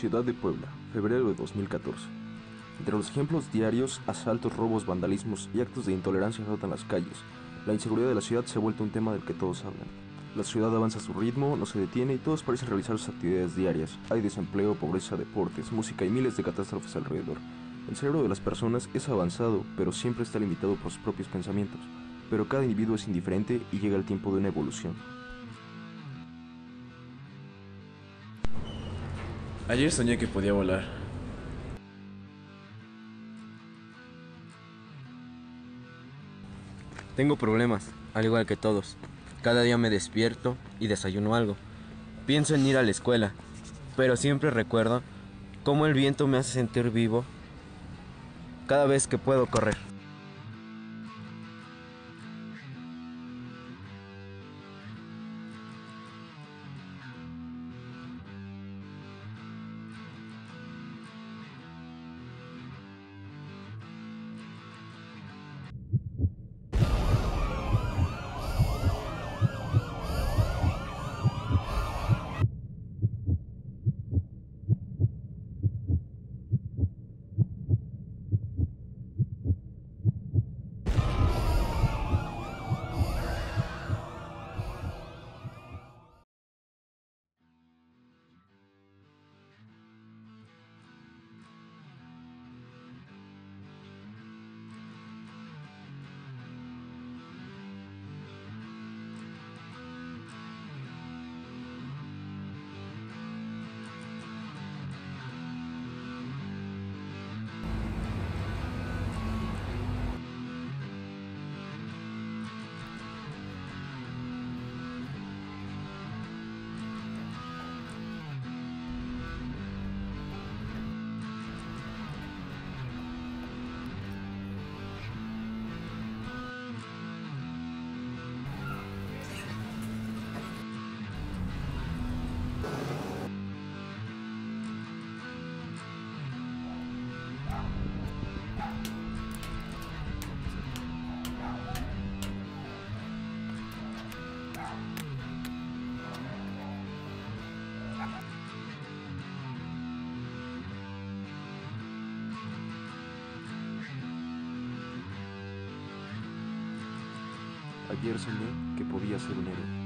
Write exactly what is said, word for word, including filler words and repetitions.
Ciudad de Puebla, febrero de dos mil catorce. Entre los ejemplos diarios, asaltos, robos, vandalismos y actos de intolerancia azotan las calles. La inseguridad de la ciudad se ha vuelto un tema del que todos hablan. La ciudad avanza a su ritmo, no se detiene y todos parecen realizar sus actividades diarias. Hay desempleo, pobreza, deportes, música y miles de catástrofes alrededor. El cerebro de las personas es avanzado, pero siempre está limitado por sus propios pensamientos. Pero cada individuo es indiferente y llega el tiempo de una evolución. Ayer soñé que podía volar. Tengo problemas, al igual que todos. Cada día me despierto y desayuno algo. Pienso en ir a la escuela, pero siempre recuerdo cómo el viento me hace sentir vivo cada vez que puedo correr. Ayer soñé que podía ser un héroe.